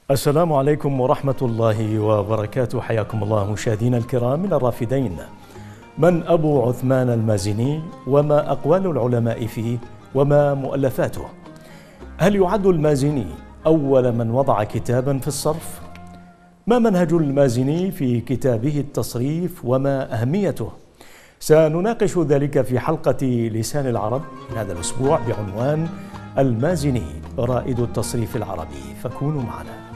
السلام عليكم ورحمة الله وبركاته. حياكم الله مشاهدينا الكرام من الرافدين. من أبو عثمان المازني وما أقوال العلماء فيه وما مؤلفاته؟ هل يعد المازني أول من وضع كتابا في الصرف؟ ما منهج المازني في كتابه التصريف وما أهميته؟ سنناقش ذلك في حلقة لسان العرب هذا الأسبوع بعنوان المازني رائد التصريف العربي، فكونوا معنا.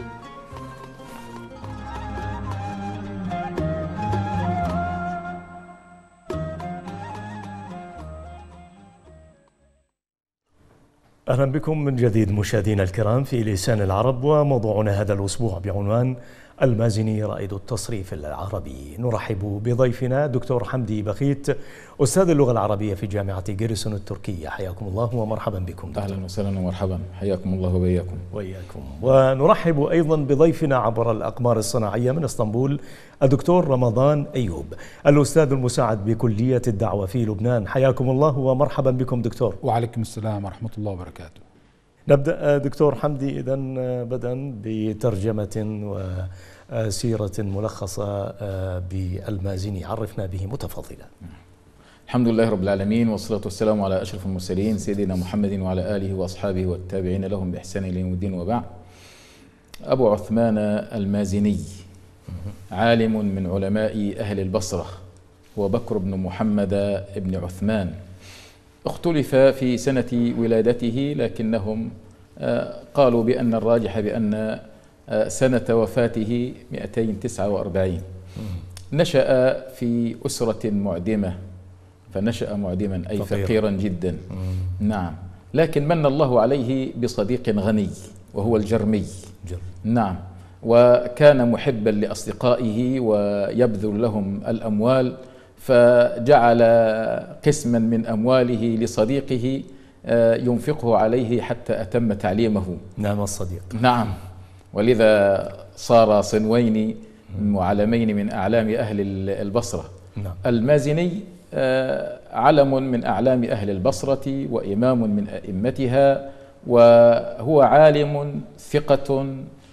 أهلا بكم من جديد مشاهدينا الكرام في لسان العرب، وموضوعنا هذا الأسبوع بعنوان المازني رائد التصريف العربي. نرحب بضيفنا دكتور حمدي بخيت، أستاذ اللغة العربية في جامعة جيرسون التركية. حياكم الله ومرحبا بكم دكتور. أهلا وسهلا ومرحبا، حياكم الله وبياكم. وإياكم. ونرحب أيضا بضيفنا عبر الأقمار الصناعية من اسطنبول الدكتور رمضان أيوب، الأستاذ المساعد بكلية الدعوة في لبنان. حياكم الله ومرحبا بكم دكتور. وعليكم السلام ورحمة الله وبركاته. نبدأ دكتور حمدي إذن بدءا بترجمة وسيرة ملخصة بالمازني، عرفنا به متفضلا. الحمد لله رب العالمين، والصلاة والسلام على أشرف المرسلين سيدنا محمد وعلى آله وأصحابه والتابعين لهم بإحسان إلى يوم الدين، وبعد. أبو عثمان المازني عالم من علماء أهل البصرة، وبكر بن محمد بن عثمان. اختلف في سنة ولادته، لكنهم قالوا بأن الراجح بأن سنة وفاته 249. نشأ في أسرة معدمة، فنشأ معدما أي فقيرا جدا. نعم، لكن من الله عليه بصديق غني وهو الجرمي. نعم، وكان محبا لأصدقائه ويبذل لهم الأموال، فجعل قسما من أمواله لصديقه ينفقه عليه حتى أتم تعليمه. نعم الصديق. نعم، ولذا صار صنوين وعلمين من أعلام أهل البصرة. نعم. المازني علم من أعلام أهل البصرة وإمام من أئمتها، وهو عالم ثقة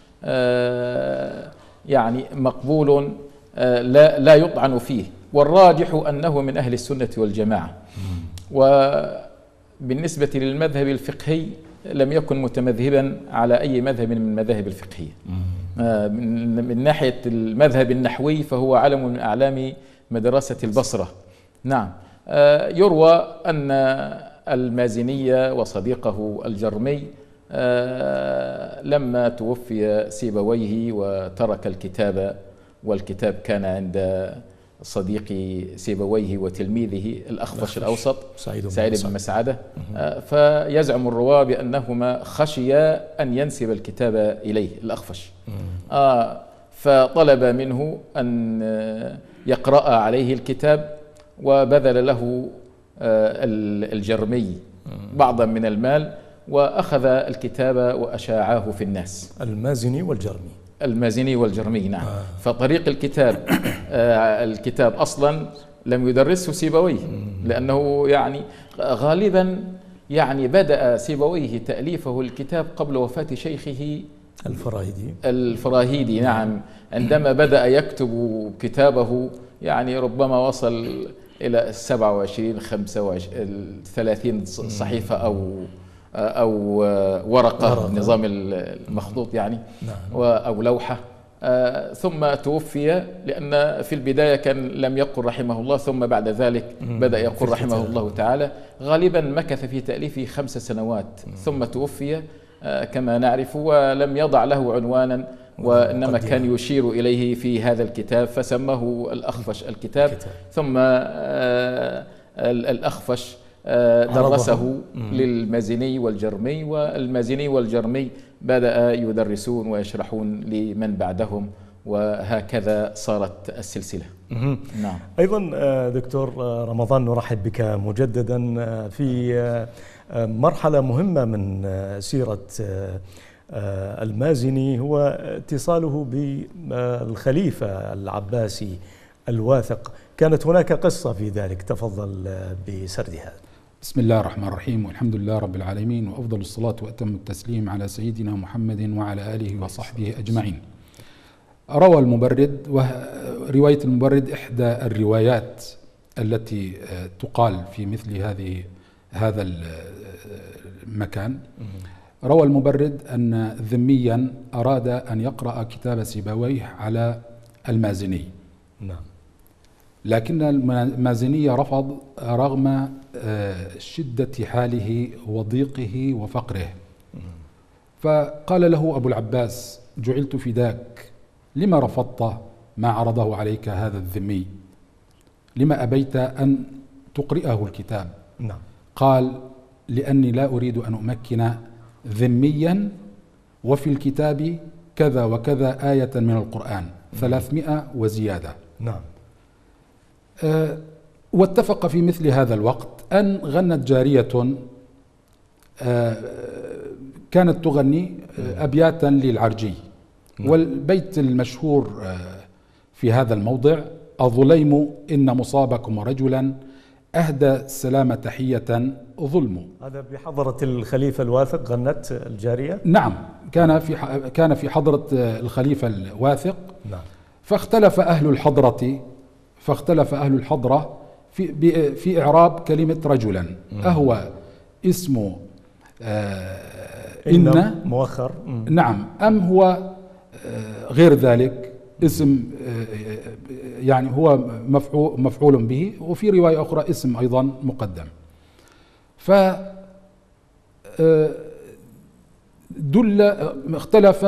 يعني مقبول لا يطعن فيه، والراجح أنه من أهل السنة والجماعة. وبالنسبة للمذهب الفقهي لم يكن متمذهبا على أي مذهب من المذاهب الفقهية. من ناحية المذهب النحوي فهو علم من أعلام مدرسة البصرة. نعم. يروى أن المازني وصديقه الجرمي لما توفي سيبويه وترك الكتاب، والكتاب كان عند صديق سيبويه وتلميذه الأخفش الأوسط سعيد بن مسعدة، فيزعم الرواة بأنهما خشيا أن ينسب الكتاب إليه الأخفش، فطلب منه أن يقرأ عليه الكتاب، وبذل له الجرمي بعضا من المال، وأخذ الكتاب وأشاعه في الناس. المازني والجرمي. نعم. فطريق الكتاب الكتاب أصلا لم يدرسه سيبويه، لأنه يعني غالبا يعني بدأ سيبويه تأليفه الكتاب قبل وفاة شيخه الفراهيدي. نعم، عندما بدأ يكتب كتابه يعني ربما وصل إلى 27 25 30 صحيفة أو ورقة نظام المخطوط يعني، أو لوحة. ثم توفي، لأن في البداية كان لم يقل رحمه الله، ثم بعد ذلك بدأ يقول رحمه الله تعالى. غالبا مكث في تأليفه 5 سنوات، ثم توفي كما نعرف، ولم يضع له عنوانا، وإنما كان يشير إليه في هذا الكتاب، فسماه الأخفش الكتاب. ثم الأخفش درسه للمازني والجرمي، والمازني والجرمي بدأ يدرسون ويشرحون لمن بعدهم، وهكذا صارت السلسلة. نعم. أيضا دكتور رمضان، نرحب بك مجددا في مرحلة مهمة من سيرة المازني، هو اتصاله بالخليفة العباسي الواثق. كانت هناك قصة في ذلك، تفضل بسردها. بسم الله الرحمن الرحيم، والحمد لله رب العالمين، وأفضل الصلاة وأتم التسليم على سيدنا محمد وعلى آله وصحبه أجمعين. روى المبرد، ورواية المبرد إحدى الروايات التي تقال في مثل هذا المكان. روى المبرد أن ذميا أراد أن يقرأ كتاب سيبويه على المازني، نعم، لكن المازني رفض رغم شدة حاله وضيقه وفقره. فقال له أبو العباس: جعلت فداك، لما رفضت ما عرضه عليك هذا الذمي؟ لما أبيت أن تقرئه الكتاب؟ نعم. قال: لأني لا أريد أن أمكن ذميا وفي الكتاب كذا وكذا آية من القرآن 300 وزيادة. نعم. واتفق في مثل هذا الوقت أن غنت جارية كانت تغني أبياتا للعرجي، والبيت المشهور في هذا الموضع: الظليم إن مصابكم رجلا أهدى السلام تحية ظلم. هذا بحضرة الخليفة الواثق غنت الجارية؟ نعم، كان في حضرة الخليفة الواثق. نعم. فاختلف أهل الحضرة في إعراب كلمة رجلا. أهو اسم إن مؤخر؟ نعم، أم هو غير ذلك اسم يعني هو مفعول به، وفي رواية أخرى اسم أيضا مقدم. اختلف،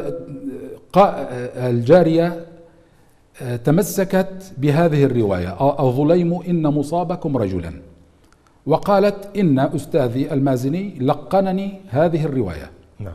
الجارية تمسكت بهذه الرواية: الظليم إن مصابكم رجلا، وقالت: إن أستاذي المازني لقنني هذه الرواية. نعم.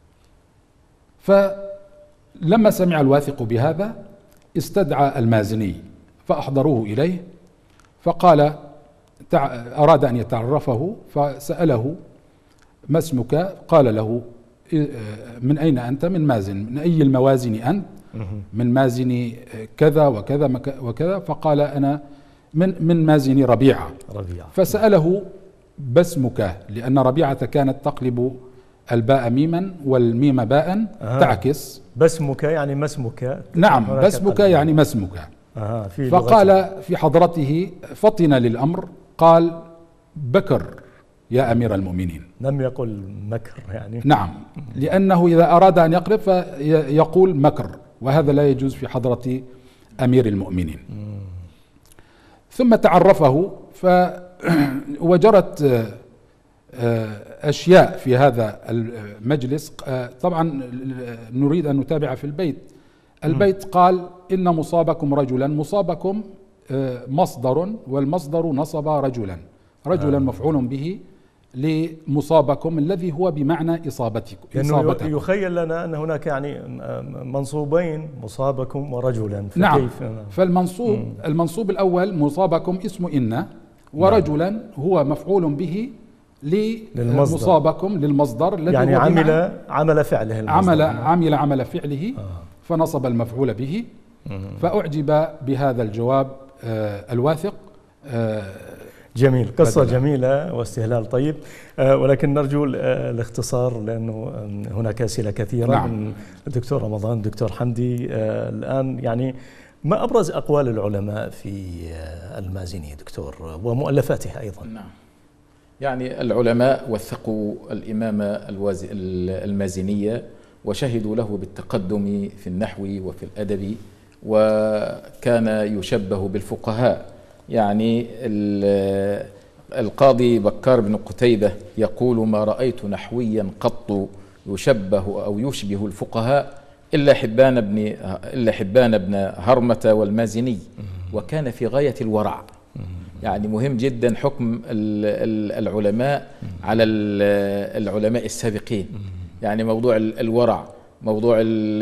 فلما سمع الواثق بهذا استدعى المازني فأحضروه إليه، فقال أراد أن يتعرفه، فسأله: ما اسمك؟ قال له: من أين أنت؟ من مازن. من أي الموازن أنت؟ من مازن كذا وكذا وكذا. فقال: أنا من مازن ربيعة. فسأله: باسمك؟ لأن ربيعة كانت تقلب الباء ميما والميم باء تعكس. باسمك يعني ما اسمك؟ نعم، باسمك يعني ما اسمك. فقال في حضرته فطن للأمر، قال: بكر يا أمير المؤمنين. لم يقل مكر يعني. نعم، لأنه إذا أراد أن يقلب فيقول مكر، وهذا لا يجوز في حضرة أمير المؤمنين. ثم تعرفه، وجرت أشياء في هذا المجلس. طبعا نريد أن نتابع في البيت قال: إن مصابكم رجلا. مصابكم مصدر، والمصدر نصب رجلا. مفعول به لمصابكم الذي هو بمعنى إصابتكم. يخيل لنا أن هناك يعني منصوبين: مصابكم ورجلا. نعم. المنصوب الأول مصابكم اسم إن، ورجلا هو مفعول به لمصابكم للمصدر الذي يعني عمل فعله، عمل فعله فنصب المفعول به. فأعجب بهذا الجواب الواثق. جميل، قصة جميلة واستهلال طيب، ولكن نرجو الاختصار لأنه هناك أسئلة كثيرة. نعم. من الدكتور رمضان، الدكتور حمدي، الآن يعني ما أبرز أقوال العلماء في المازني دكتور ومؤلفاته أيضا؟ نعم، يعني العلماء وثقوا الإمام المازني وشهدوا له بالتقدم في النحو وفي الأدب، وكان يشبه بالفقهاء. يعني القاضي بكار بن قتيبة يقول: ما رأيت نحويا قط يشبه أو يشبه الفقهاء إلا حبان بن هرمة والمازني، وكان في غاية الورع. يعني مهم جدا حكم العلماء على العلماء السابقين، يعني موضوع الورع، موضوع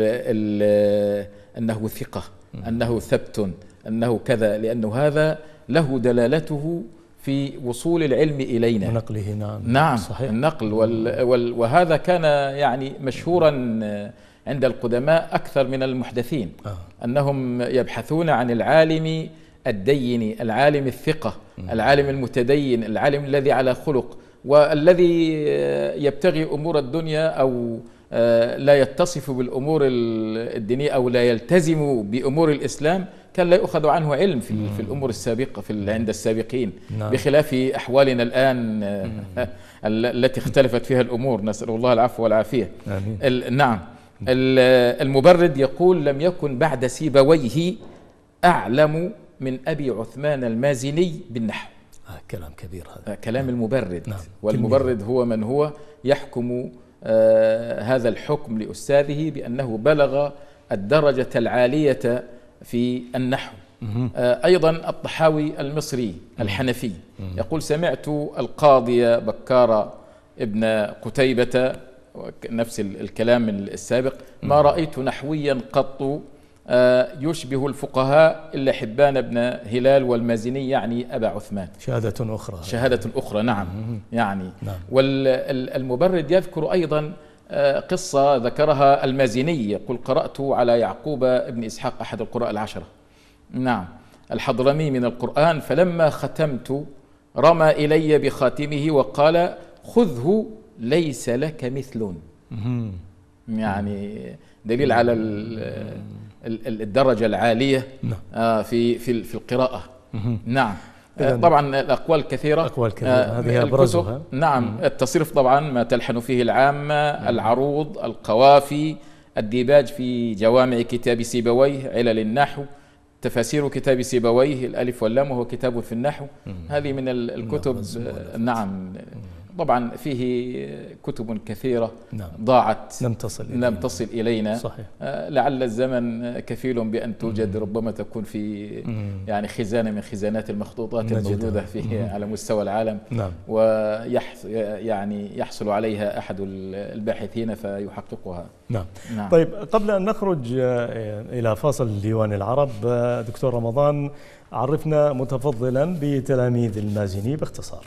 أنه ثقة، أنه ثبت، أنه كذا، لأنه هذا له دلالته في وصول العلم إلينا ونقله. نعم صحيح. النقل وهذا كان يعني مشهورا عند القدماء أكثر من المحدثين، أنهم يبحثون عن العالم الدين، العالم الثقة، العالم المتدين، العالم الذي على خلق، والذي يبتغي أمور الدنيا أو لا يتصف بالأمور الدينية أو لا يلتزم بأمور الإسلام، كان لا يؤخذ عنه علم في الأمور السابقة عند السابقين، بخلاف أحوالنا الآن التي اختلفت فيها الأمور، نسأل الله العفو والعافية. نعم. المبرد يقول: لم يكن بعد سيبويه أعلم من أبي عثمان المازني بالنحو. كلام كبير هذا، كلام المبرد. نعم. والمبرد هو من هو يحكم هذا الحكم لأستاذه بأنه بلغ الدرجة العالية في النحو. أيضا الطحاوي المصري الحنفي يقول: سمعت القاضي بكار ابن قتيبة، نفس الكلام السابق، ما رأيت نحويا قط يشبه الفقهاء إلا حبان بن هلال والمازني، يعني أبا عثمان. شهادة أخرى، شهادة أخرى. نعم. يعني والمبرد يذكر أيضا قصة ذكرها المازني، يقول: قرأت على يعقوب بن إسحاق أحد القراء العشرة، نعم، الحضرمي من القرآن، فلما ختمت رمى إلي بخاتمه وقال: خذه ليس لك مثل. يعني دليل على الدرجة العالية في القراءة. نعم. طبعا الأقوال كثيرة، هذه أبرزها. نعم. التصريف طبعا ما تلحن فيه العامة، العروض، القوافي، الديباج في جوامع كتاب سيبويه، علل النحو، تفاسير كتاب سيبويه، الألف واللام وهو كتاب في النحو. هذه من الكتب. نعم. طبعا فيه كتب كثيرة ضاعت، لم تصل إلينا. صحيح. لعل الزمن كفيل بأن توجد، ربما تكون في يعني خزانة من خزانات المخطوطات الموجودة فيه على مستوى العالم. يعني يحصل عليها أحد الباحثين فيحققها. نعم. طيب، قبل أن نخرج إلى فاصل ديوان العرب، دكتور رمضان، عرفنا متفضلا بتلاميذ المازني باختصار.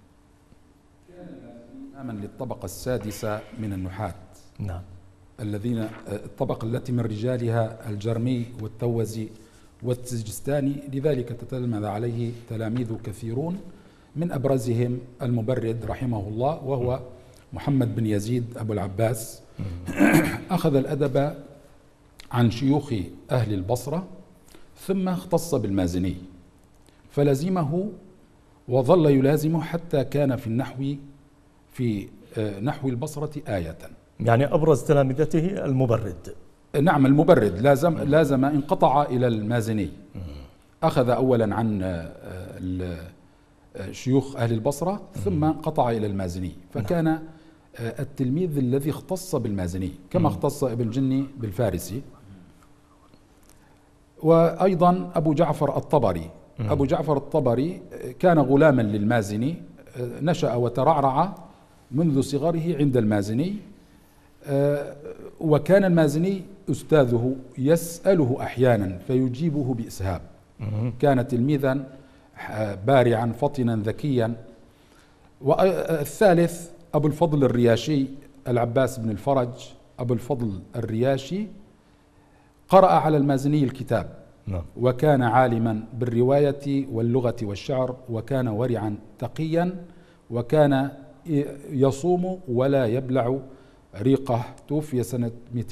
من للطبقة السادسة من النحاة. نعم. الذين الطبقة التي من رجالها الجرمي والتوزي والسجستاني، لذلك تتلمذ عليه تلاميذ كثيرون، من أبرزهم المبرد رحمه الله، وهو محمد بن يزيد أبو العباس. أخذ الأدب عن شيوخ أهل البصرة، ثم اختص بالمازني فلزمه وظل يلازمه حتى كان في نحو البصرة آية. يعني أبرز تلامذته المبرد. نعم، المبرد لازم انقطع إلى المازني. أخذ أولا عن شيوخ أهل البصرة، ثم انقطع إلى المازني، فكان التلميذ الذي اختص بالمازني، كما اختص ابن جني بالفارسي. وأيضا أبو جعفر الطبري. أبو جعفر الطبري كان غلاما للمازني، نشأ وترعرع منذ صغره عند المازني، وكان المازني أستاذه يسأله أحيانا فيجيبه بإسهاب. كان تلميذا بارعا فطنا ذكيا. والثالث أبو الفضل الرياشي، العباس بن الفرج أبو الفضل الرياشي، قرأ على المازني الكتاب، وكان عالما بالرواية واللغة والشعر، وكان ورعا تقيا، وكان يصوم ولا يبلع ريقه. توفي سنة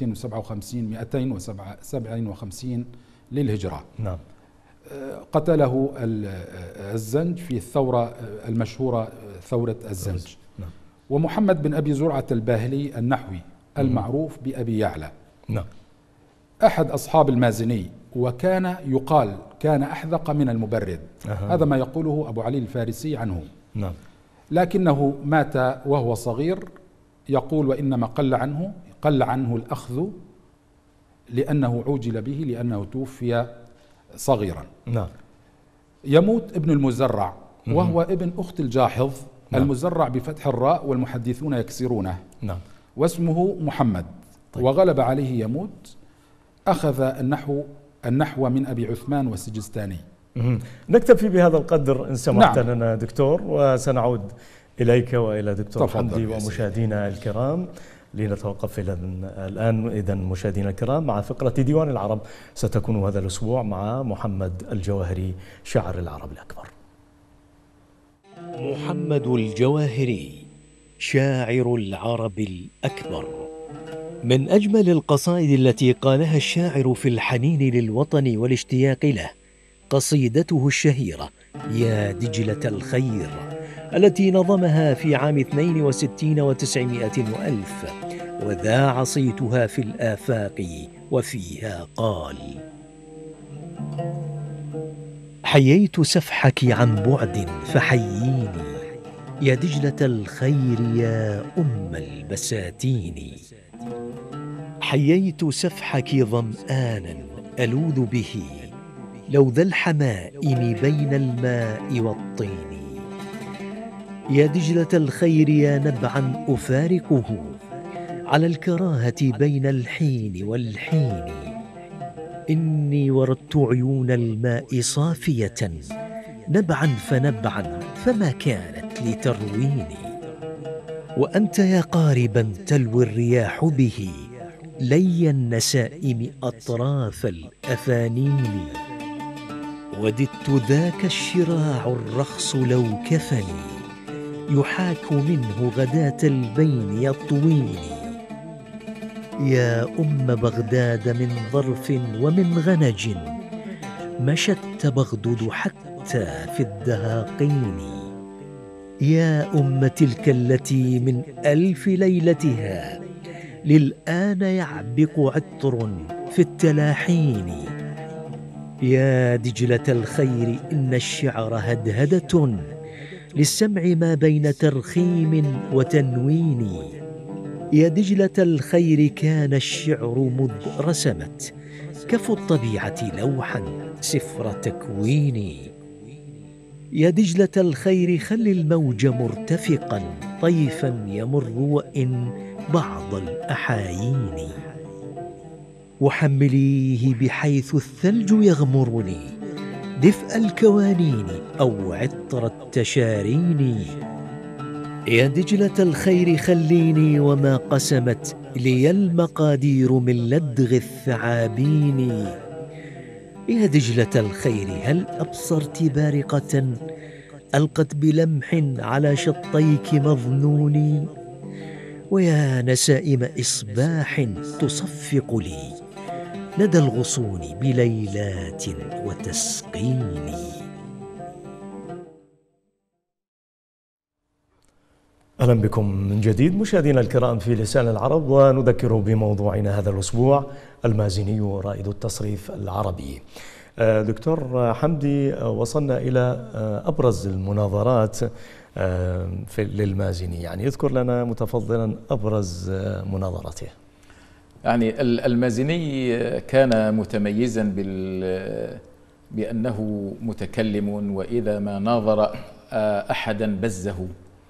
257 للهجرة. نعم. قتله الزنج في الثورة المشهورة، ثورة الزنج. نعم. ومحمد بن أبي زرعة الباهلي النحوي المعروف بأبي يعلى، نعم، أحد أصحاب المازني، وكان يقال كان أحذق من المبرد. هذا ما يقوله أبو علي الفارسي عنه. نعم. لكنه مات وهو صغير، يقول: وإنما قل عنه الأخذ لأنه عوجل به، لأنه توفي صغيرا. نعم. يموت ابن المزرع، وهو ابن أخت الجاحظ. نعم. المزرع بفتح الراء والمحدثون يكسرونه. نعم. واسمه محمد. طيب. وغلب عليه يموت. أخذ النحو من أبي عثمان والسجستاني. نكتفي بهذا القدر إن سمحت لنا دكتور، وسنعود إليك وإلى دكتور حمدي ومشاهدينا الكرام لنتوقف الآن. إذن مشاهدينا الكرام، مع فقرة ديوان العرب ستكون هذا الأسبوع مع محمد الجواهري، شاعر العرب الأكبر. محمد الجواهري شاعر العرب الأكبر. من أجمل القصائد التي قالها الشاعر في الحنين للوطن والاشتياق له قصيدته الشهيرة يا دجلة الخير، التي نظمها في عام 62 و900 وألف، وذاع صيتها في الآفاق، وفيها قال: حييت سفحك عن بعد فحييني يا دجلة الخير يا البساتين. حييت سفحك ظمآنا ألوذ به لو ذا الحمائم بين الماء والطين. يا دجلة الخير يا نبعا أفارقه على الكراهة بين الحين والحين. إني وردت عيون الماء صافية نبعا فنبعا فما كانت لترويني. وأنت يا قاربا تلوي الرياح به لي النسائم أطراف الأفانين. وددت ذاك الشراع الرخص لو كفني يحاك منه غداة البين يطويني. يا بغداد من ظرف ومن غنج مشت بغدد حتى في الدهاقين. يا تلك التي من 1000 ليلتها للآن يعبق عطر في التلاحين. يا دجلة الخير إن الشعر هدهدة للسمع ما بين ترخيم وتنوين. يا دجلة الخير كان الشعر مذ رسمت كف الطبيعة لوحا سفر تكوين. يا دجلة الخير خل الموج مرتفقا طيفا يمر وإن بعض الأحايين. وحمليه بحيث الثلج يغمرني دفء الكوانين أو عطر التشارين. يا دجلة الخير خليني وما قسمت لي المقادير من لدغ الثعابين. يا دجلة الخير هل أبصرت بارقة ألقت بلمح على شطيك مظنوني. ويا نسائم إصباح تصفق لي ندى الغصون بليلات وتسقيني. أهلا بكم من جديد مشاهدينا الكرام في لسان العرب، ونذكر بموضوعنا هذا الأسبوع المازني رائد التصريف العربي. دكتور حمدي، وصلنا إلى أبرز المناظرات للمازني، يعني يذكر لنا متفضلا أبرز مناظرته. يعني المازني كان متميزا بأنه متكلم، وإذا ما ناظر أحدا بزه،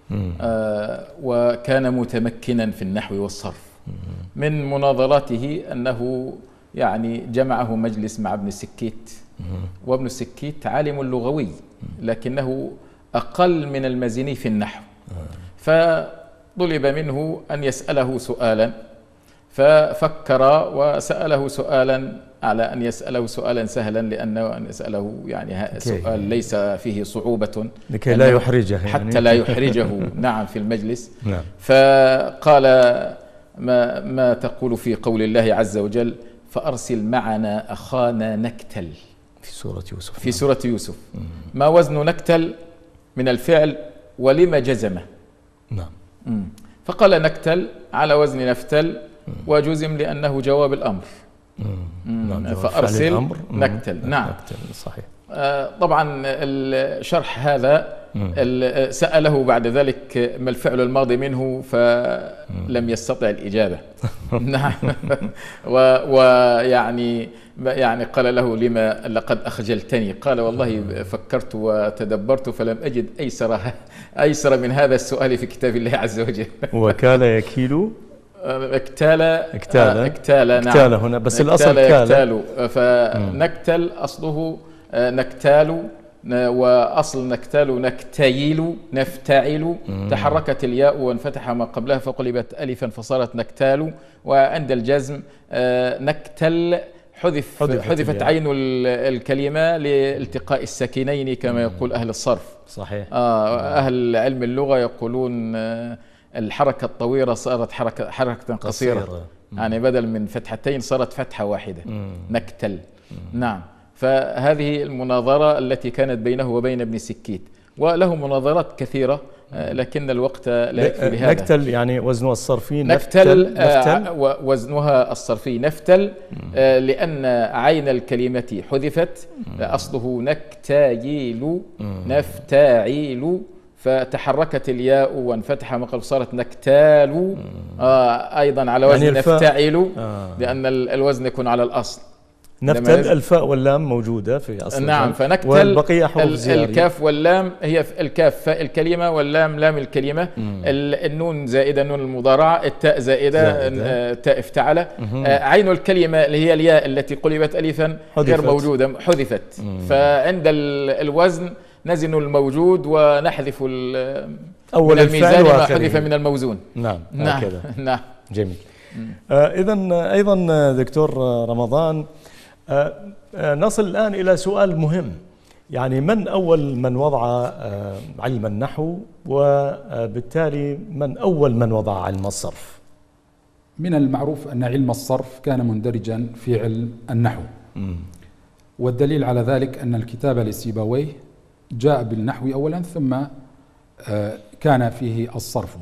وكان متمكنا في النحو والصرف. من مناظراته أنه يعني جمعه مجلس مع ابن السكيت، وابن السكيت عالم لغوي لكنه أقل من المازني في النحو، فطلب منه أن يسأله سؤالا، ففكر وسأله سؤالا على أن يسأله سؤالا سهلا، لأنه أن يسأله يعني سؤال ليس فيه صعوبة لكي لا يحرجه، حتى لا يحرجه نعم في المجلس. نعم. فقال ما تقول في قول الله عز وجل فأرسل معنا أخانا نكتل في سورة يوسف. ما وزن نكتل من الفعل ولما جزمه؟ نعم. فقال نكتل على وزن نفتل، وجزم لأنه جواب الأمر. نعم، فأرسل الأمر. نكتل. نعم، نكتل صحيح. طبعا الشرح هذا سأله بعد ذلك ما الفعل الماضي منه، فلم يستطع الإجابة. نعم. ويعني قال له لما لقد أخجلتني؟ قال والله فكرت وتدبرت فلم أجد أيسر من هذا السؤال في كتاب الله عز وجل. وكال يكيل اكتال نعم هنا، بس الأصل كال. فنكتل أصله نكتال، وأصل نكتال نكتيل نفتعل. تحركت الياء وانفتح ما قبلها فقلبت ألفا فصارت نكتال. وعند الجزم نكتل حذفت عين الكلمة لالتقاء الساكنين كما يقول أهل الصرف. صحيح. أهل علم اللغة يقولون الحركة الطويلة صارت حركة قصيرة. يعني بدل من فتحتين صارت فتحة واحدة. نكتل. نعم. فهذه المناظرة التي كانت بينه وبين ابن سكيت، وله مناظرات كثيرة لكن الوقت لا يكفي لهذا. نكتل يعني وزنها الصرفي. نفتل وزنها الصرفي نفتل، لأن عين الكلمة حذفت، أصله نكتايل نفتاعيل، فتحركت الياء وانفتح مقل صارت نكتال. أيضا على وزن يعني نفتعل، لأن الوزن يكون على الأصل. نفتل الفاء واللام موجودة في أصل. نعم. فنكتل والبقية حروف زيادة. الكاف واللام هي الكاف فاء الكلمة، واللام لام الكلمة، النون زائدة نون المضارعة، التاء زائدة تاء افتعل. عين الكلمة اللي هي الياء التي قلبت ألفا غير موجودة، حذفت. فعند الوزن نزن الموجود ونحذف أول من الميزان ما حذف من الموزون. نعم. نعم. جميل. إذن أيضا دكتور رمضان، نصل الآن إلى سؤال مهم، يعني من أول من وضع علم النحو، وبالتالي من أول من وضع علم الصرف؟ من المعروف أن علم الصرف كان مندرجا في علم النحو، والدليل على ذلك أن الكتاب لسيبويه جاء بالنحو أولا ثم كان فيه الصرف.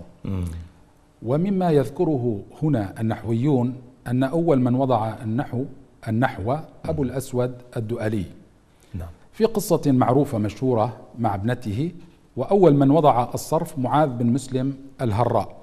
ومما يذكره هنا النحويون أن أول من وضع النحو أبو الأسود الدؤلي. نعم. في قصة معروفة مشهورة مع ابنته. وأول من وضع الصرف معاذ بن مسلم الهراء.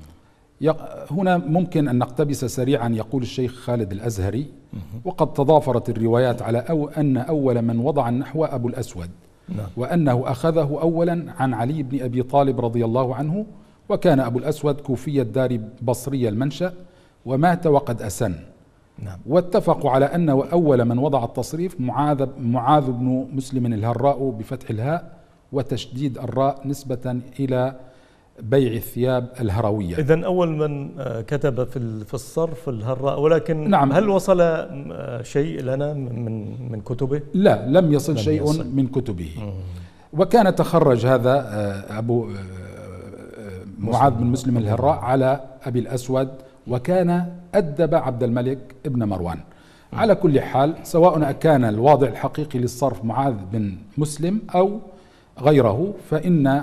هنا ممكن أن نقتبس سريعا. يقول الشيخ خالد الأزهري: وقد تضافرت الروايات على أن أول من وضع النحو أبو الأسود. نعم. وأنه أخذه أولا عن علي بن أبي طالب رضي الله عنه، وكان أبو الأسود كوفي الدار بصري المنشأ ومات وقد أسن. نعم. واتفقوا على أن أول من وضع التصريف معاذ بن مسلم الهراء بفتح الهاء وتشديد الراء نسبة إلى بيع الثياب الهروية. إذن أول من كتب في الصرف الهراء، ولكن نعم. هل وصل شيء لنا من كتبه؟ لا، لم يصل شيء من كتبه. وكان تخرج هذا أبو معاذ بن مسلم الهراء على أبي الأسود، وكان أدب عبد الملك ابن مروان. على كل حال، سواء كان الواضع الحقيقي للصرف معاذ بن مسلم أو غيره، فإن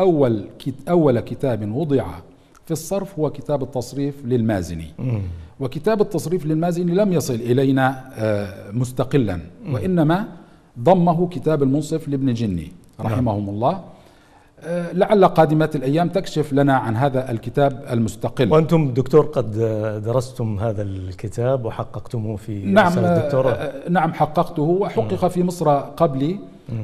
أول كتاب وضع في الصرف هو كتاب التصريف للمازني. وكتاب التصريف للمازني لم يصل إلينا مستقلا، وإنما ضمه كتاب المنصف لابن جني رحمهم الله. لعل قادمات الأيام تكشف لنا عن هذا الكتاب المستقل. وأنتم دكتور قد درستم هذا الكتاب وحققتموه في رسالة الدكتوراه؟ نعم، حققته وحقق في مصر قبلي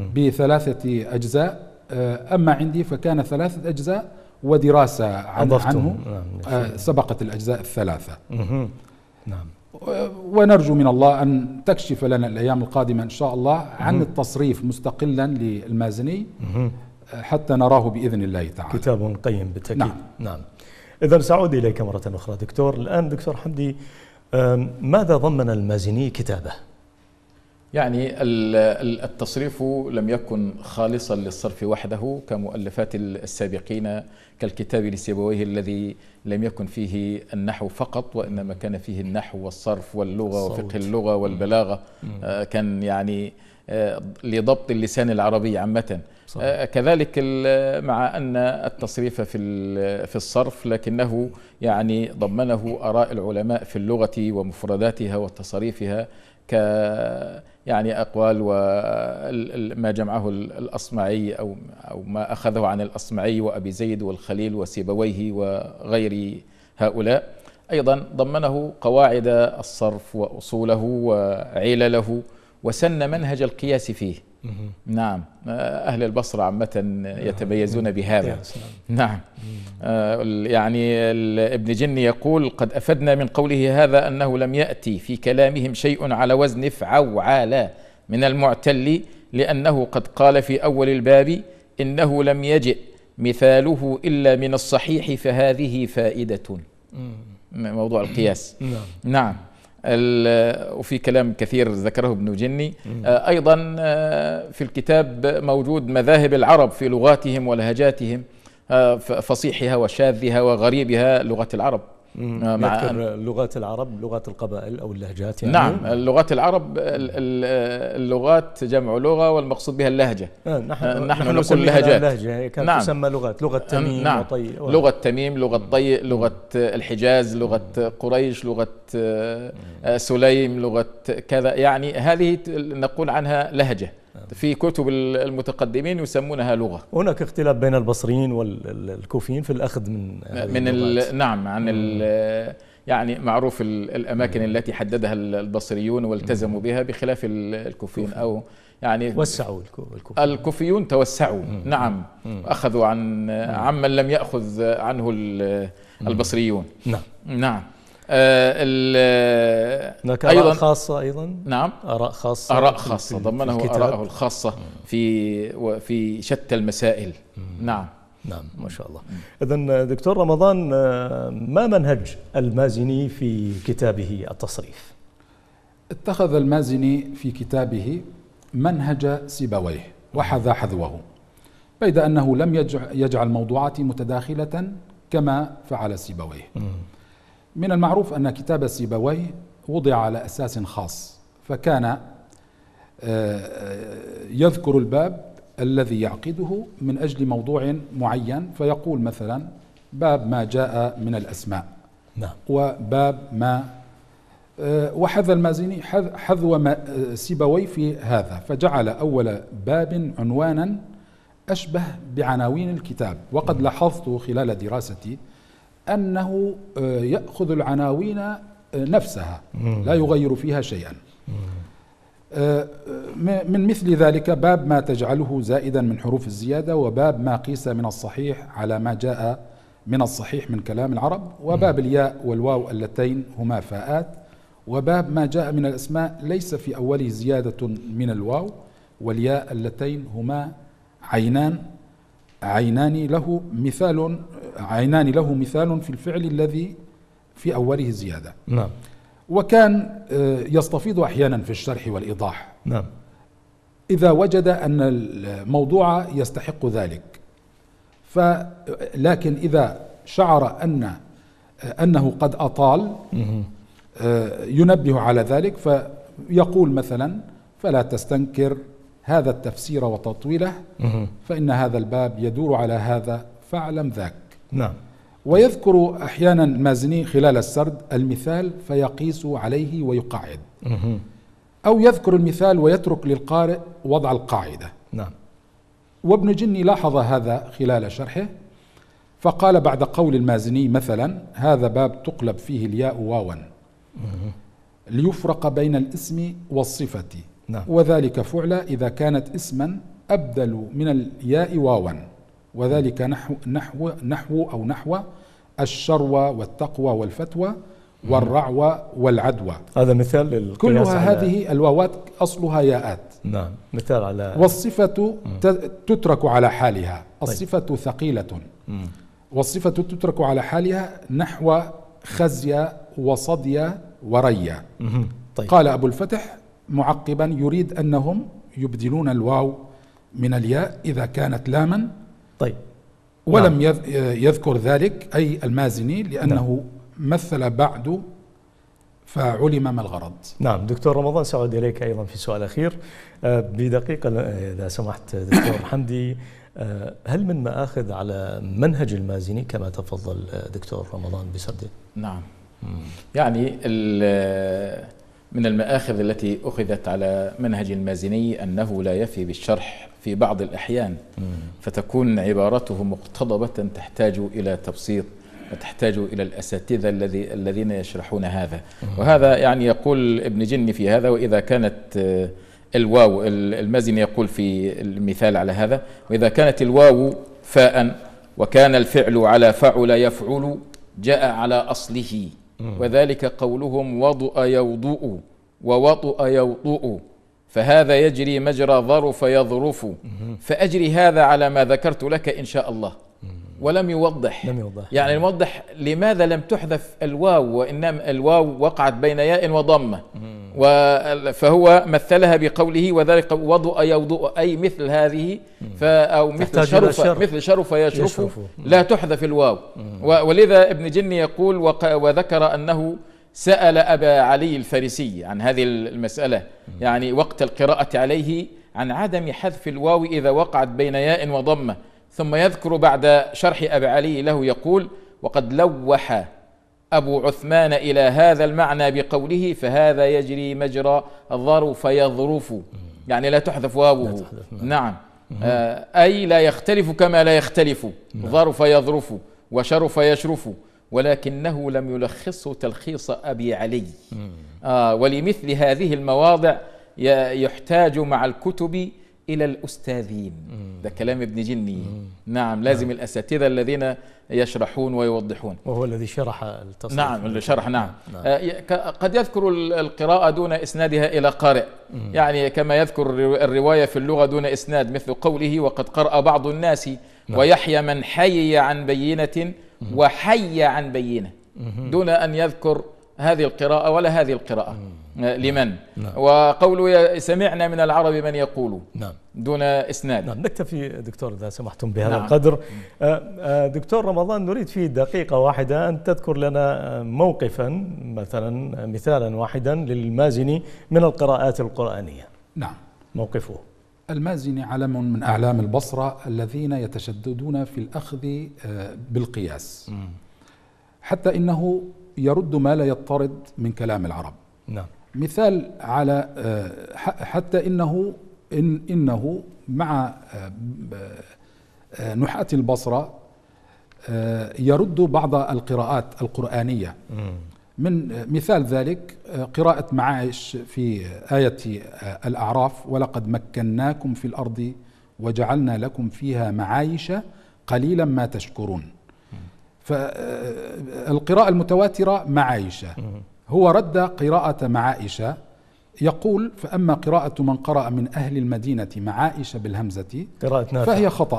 ب3 أجزاء. أما عندي فكان 3 أجزاء ودراسة عنه سبقت الأجزاء 3. نعم. ونرجو من الله أن تكشف لنا الأيام القادمة إن شاء الله عن التصريف مستقلا للمازني حتى نراه بإذن الله تعالى. كتاب قيم بالتأكيد. نعم. إذن سأعود إليك مرة أخرى دكتور. الآن دكتور حمدي، ماذا ضمن المازني كتابه؟ يعني التصريف لم يكن خالصا للصرف وحده كمؤلفات السابقين كالكتاب لسيبويه الذي لم يكن فيه النحو فقط، وإنما كان فيه النحو والصرف واللغة وفقه اللغة والبلاغة. كان يعني لضبط اللسان العربي عامة. كذلك مع أن التصريف في الصرف لكنه يعني ضمنه آراء العلماء في اللغة ومفرداتها وتصاريفها، يعني أقوال وما جمعه الأصمعي أو ما أخذه عن الأصمعي وأبي زيد والخليل وسيبويه وغير هؤلاء. أيضا ضمنه قواعد الصرف وأصوله وعلله، وسن منهج القياس فيه. نعم. أهل البصرة عامة يتميزون بهذا. نعم. يعني ابن جني يقول: قد أفدنا من قوله هذا أنه لم يأتي في كلامهم شيء على وزن فعوعالا من المعتل، لأنه قد قال في أول الباب: إنه لم يجئ مثاله إلا من الصحيح، فهذه فائدة. موضوع القياس. نعم. وفي كلام كثير ذكره ابن جني. أيضا في الكتاب موجود مذاهب العرب في لغاتهم ولهجاتهم، فصيحها وشاذها وغريبها لغة العرب. مع لغات العرب لغات القبائل أو اللهجات يعني. نعم، لغات العرب اللغات جمع لغة والمقصود بها اللهجة. نحن نقول لهجات. كانت نعم. تسمى لغات، لغة تميم. نعم. وطي. لغة تميم، لغة طي، لغة الحجاز، لغة قريش، لغة سليم، لغة كذا، يعني هذه نقول عنها لهجة. في كتب المتقدمين يسمونها لغة. هناك اختلاف بين البصريين والكوفيين في الأخذ نعم، عن يعني معروف الأماكن التي حددها البصريون والتزموا بها بخلاف الكوفيين، أو يعني وسعوا الكوفيون توسعوا. نعم، أخذوا عمن لم يأخذ عنه البصريون. نعم. هناك آراء خاصة أيضا. نعم، آراء خاصة ضمنه آراءه الخاصة في شتى المسائل. نعم، ما شاء الله. إذن دكتور رمضان، ما منهج المازني في كتابه التصريف؟ اتخذ المازني في كتابه منهج سيبويه وحذا حذوه، بيد أنه لم يجعل موضوعات متداخلة كما فعل سيبويه. من المعروف أن كتاب سيبويه وضع على أساس خاص، فكان يذكر الباب الذي يعقده من أجل موضوع معين، فيقول مثلا باب ما جاء من الأسماء، وباب ما، وحذا المازني حذو سيبويه في هذا، فجعل أول باب عنوانا أشبه بعناوين الكتاب. وقد لاحظت خلال دراستي أنه يأخذ العناوين نفسها لا يغير فيها شيئا. من مثل ذلك باب ما تجعله زائدا من حروف الزيادة، وباب ما قيس من الصحيح على ما جاء من الصحيح من كلام العرب، وباب الياء والواو اللتين هما فاءات، وباب ما جاء من الأسماء ليس في أوله زيادة من الواو والياء اللتين هما عينان له مثال في الفعل الذي في أوله زيادة. نعم. وكان يستفيض أحيانا في الشرح والإيضاح. نعم. إذا وجد أن الموضوع يستحق ذلك، لكن إذا شعر أنه قد أطال ينبه على ذلك، فيقول مثلا فلا تستنكر هذا التفسير وتطويله، فإن هذا الباب يدور على هذا فاعلم ذاك. نعم. ويذكر أحيانا المازني خلال السرد المثال فيقيس عليه ويقاعد، أو يذكر المثال ويترك للقارئ وضع القاعدة. نعم. وابن جني لاحظ هذا خلال شرحه، فقال بعد قول المازني مثلا هذا باب تقلب فيه الياء واوا ليفرق بين الاسم والصفة. نعم. وذلك فعل إذا كانت اسما أبدل من الياء واوا، وذلك نحو الشروى والتقوى والفتوى والرعوى والعدوى. هذا مثال للقياس. كلها هذه الواوات أصلها ياءات. نعم، مثال على. والصفة تترك على حالها. الصفة ثقيلة، والصفة تترك على حالها نحو خزي وصدي وريا. طيب. قال أبو الفتح معقبا يريد أنهم يبدلون الواو من الياء إذا كانت لاما. طيب. ولم يذكر ذلك أي المازني لأنه مثل بعد فعلم ما الغرض. نعم. دكتور رمضان، سأعود إليك أيضا في سؤال أخير بدقيقة إذا سمحت. دكتور حمدي، هل من مآخذ على منهج المازني كما تفضل دكتور رمضان بسرده؟ نعم. يعني من المآخذ التي أخذت على منهج المازني أنه لا يفي بالشرح في بعض الأحيان، فتكون عبارته مقتضبة تحتاج إلى تبسيط وتحتاج إلى الأساتذة الذين يشرحون هذا. وهذا يعني يقول ابن جني في هذا، وإذا كانت الواو، المازني يقول في المثال على هذا، وإذا كانت الواو فاء وكان الفعل على فعل يفعل جاء على أصله، وذلك قولهم وضؤ يوضؤ ووطؤ يوطؤ، فهذا يجري مجرى ظرف يظرف، فأجري هذا على ما ذكرت لك إن شاء الله. ولم يوضح. يعني الموضح لماذا لم تحذف الواو، وإنما الواو وقعت بين ياء وضمة، فهو مثلها بقوله وذلك وضوء يوضوء، أي مثل هذه أو مثل شرف يشرف لا تحذف الواو. ولذا ابن جني يقول وذكر أنه سأل أبا علي الفارسي عن هذه المسألة، يعني وقت القراءة عليه، عن عدم حذف الواو إذا وقعت بين ياء وضمة. ثم يذكر بعد شرح أبي علي له يقول وقد لوح أبو عثمان إلى هذا المعنى بقوله فهذا يجري مجرى الظرف يظرف، يعني لا تحذف واوه. نعم، أي لا يختلف كما لا يختلف ظرف يظرف وشرف يشرف، ولكنه لم يلخصه تلخيص أبي علي. ولمثل هذه المواضع يحتاج مع الكتب إلى الأستاذين. ده كلام ابن جني. نعم، لازم الأساتذة الذين يشرحون ويوضحون، وهو الذي شرح التصريف. نعم، اللي شرح. نعم. قد يذكر القراءة دون إسنادها إلى قارئ، يعني كما يذكر الرواية في اللغة دون إسناد، مثل قوله وقد قرأ بعض الناس ويحيى من حي عن بينة وحي عن بينة، دون أن يذكر هذه القراءة ولا هذه القراءة لمن. وقوله سمعنا من العرب من يقول دون إسناد. نكتفي دكتور إذا سمحتم بهذا القدر. دكتور رمضان، نريد في دقيقة واحدة أن تذكر لنا موقفا مثلا، مثالا واحدا للمازني من القراءات القرآنية. نعم. موقفه. المازني علم من أعلام البصرة الذين يتشددون في الأخذ بالقياس، حتى إنه يرد ما لا يطرد من كلام العرب. نعم. مثال على حتى إنه مع نحاة البصرة يرد بعض القراءات القرآنية. من مثال ذلك قراءة معايش في آية الأعراف ولقد مكناكم في الأرض وجعلنا لكم فيها معايش قليلا ما تشكرون. فالقراءة المتواترة معايشة، هو رد قراءة معائشة، يقول فأما قراءة من قرأ من أهل المدينة معائش بالهمزة فهي خطأ.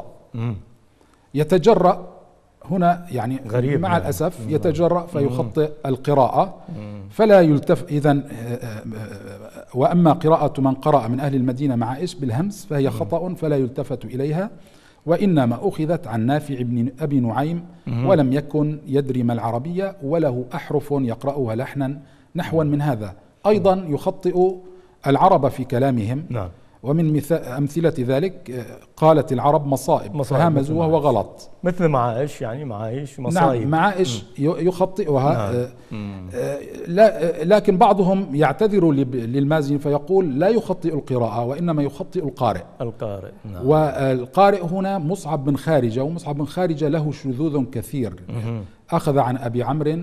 يتجرأ هنا، يعني غريب مع الأسف يتجرأ فيخطئ القراءة فلا يلتف. إذن وأما قراءة من قرأ من أهل المدينة معائش بالهمز فهي خطأ فلا يلتفت إليها، وإنما أخذت عن نافع بن أبي نعيم ولم يكن يدري ما العربية وله أحرف يقرأها لحنا نحوا من هذا. أيضا يخطئ العرب في كلامهم. نعم. ومن أمثلة ذلك قالت العرب مصائب فهمزوا وهو غلط، مثل معايش، يعني معايش مصائب. نعم، معايش يخطئها. نعم. لكن بعضهم يعتذر للمازني فيقول لا يخطئ القراءة وإنما يخطئ القارئ. نعم. والقارئ هنا مصعب بن خارجة، ومصعب بن خارجة له شذوذ كثير. أخذ عن أبي عمرو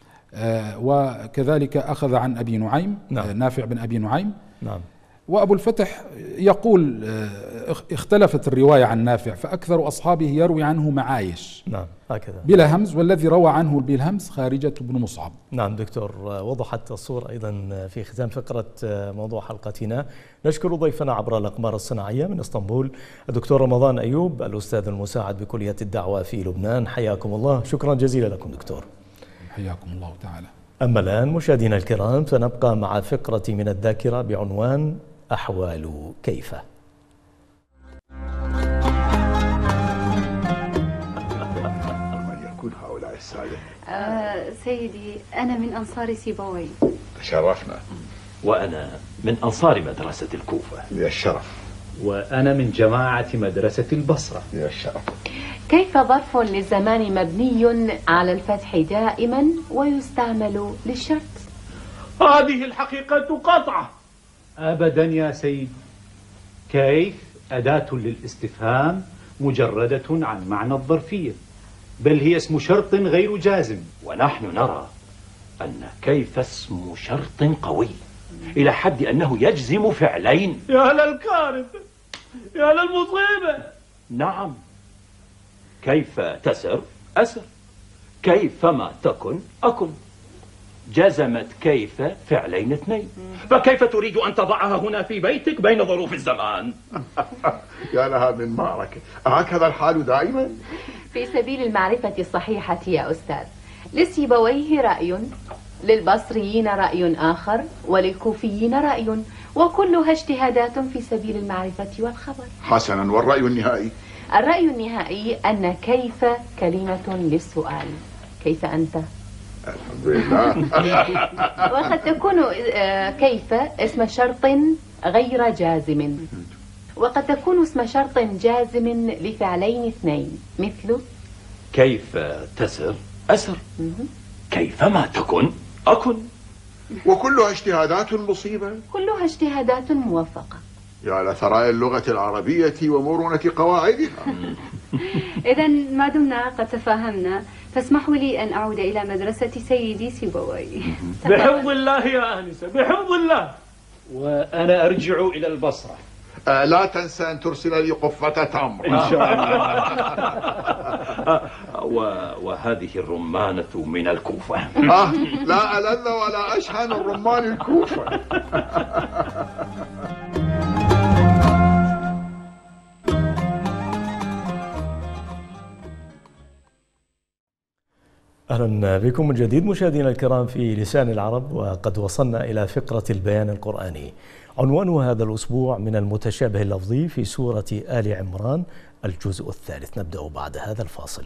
وكذلك أخذ عن أبي نعيم. نعم. نافع بن أبي نعيم. نعم. وأبو الفتح يقول اختلفت الرواية عن نافع فأكثر أصحابه يروي عنه معايش. نعم، هكذا بلا همز، والذي روى عنه بالهمز خارجة بن مصعب. نعم دكتور، وضحت الصورة أيضا في ختام فقرة موضوع حلقتنا. نشكر ضيفنا عبر الأقمار الصناعية من اسطنبول الدكتور رمضان أيوب، الأستاذ المساعد بكلية الدعوة في لبنان. حياكم الله، شكرا جزيلا لكم دكتور. حياكم الله تعالى. أما الآن مشاهدينا الكرام فنبقى مع فقرة من الذاكرة بعنوان أحوال كيف. من يكون هؤلاء السادة؟ سيدي أنا من أنصار سيبويه. تشرفنا. وأنا من أنصار مدرسة الكوفة. لي الشرف. وأنا من جماعة مدرسة البصرة. لي الشرف. كيف ظرف للزمان مبني على الفتح دائما ويستعمل للشرط؟ هذه الحقيقة قطعة. أبدا يا سيد، كيف أداة للاستفهام مجردة عن معنى الظرفية، بل هي اسم شرط غير جازم. ونحن نرى أن كيف اسم شرط قوي إلى حد أنه يجزم فعلين. يا للكارثة، يا للمصيبة. نعم، كيف تسر أسر، كيفما تكن أكن، جزمت كيف فعلين اثنين. فكيف تريد أن تضعها هنا في بيتك بين ظروف الزمان؟ يا لها من معركة، هكذا الحال دائما؟ في سبيل المعرفة الصحيحة يا أستاذ، لسيبويه رأي، للبصريين رأي آخر، وللكوفيين رأي، وكلها اجتهادات في سبيل المعرفة والخبر. حسنا، والرأي النهائي؟ الرأي النهائي أن كيف كلمة للسؤال. كيف أنت؟ الحمد لله. وقد تكون كيف اسم شرط غير جازم، وقد تكون اسم شرط جازم لفعلين اثنين، مثل كيف تسر أسر، كيفما تكن أكن. وكلها اجتهادات مصيبة؟ كلها اجتهادات موفقة. يا لثراء اللغة العربية ومرونة قواعدها. إذا ما دمنا قد تفاهمنا، فاسمحوا لي أن أعود إلى مدرسة سيدي سيبويه. بحفظ الله يا آنسة، بحفظ الله. وأنا أرجع إلى البصرة. لا تنسى أن ترسل لي قفة تمر. إن شاء الله. وهذه الرمانة من الكوفة. لا ألذ ولا أشهى الرمان الكوفة. أهلا بكم من جديد مشاهدينا الكرام في لسان العرب، وقد وصلنا إلى فقرة البيان القرآني. عنوان هذا الأسبوع من المتشابه اللفظي في سورة آل عمران الجزء الثالث. نبدأ بعد هذا الفاصل.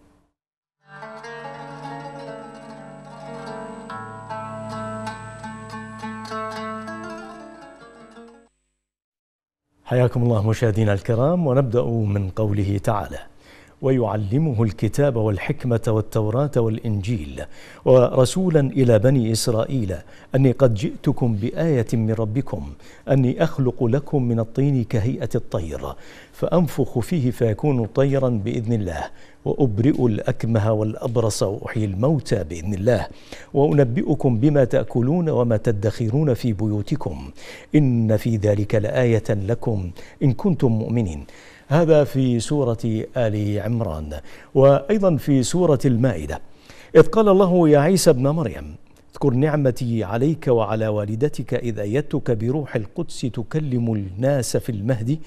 حياكم الله مشاهدينا الكرام، ونبدأ من قوله تعالى: ويعلمه الكتاب والحكمة والتوراة والإنجيل ورسولا إلى بني إسرائيل أني قد جئتكم بآية من ربكم أني أخلق لكم من الطين كهيئة الطير فأنفخ فيه فيكون طيرا بإذن الله وأبرئ الأكمه والأبرص وأحيي الموتى بإذن الله وأنبئكم بما تأكلون وما تدخرون في بيوتكم إن في ذلك لآية لكم إن كنتم مؤمنين. هذا في سورة آل عمران. وأيضا في سورة المائدة: إذ قال الله يا عيسى ابن مريم اذكر نعمتي عليك وعلى والدتك إذ أيدتك بروح القدس تكلم الناس في المهد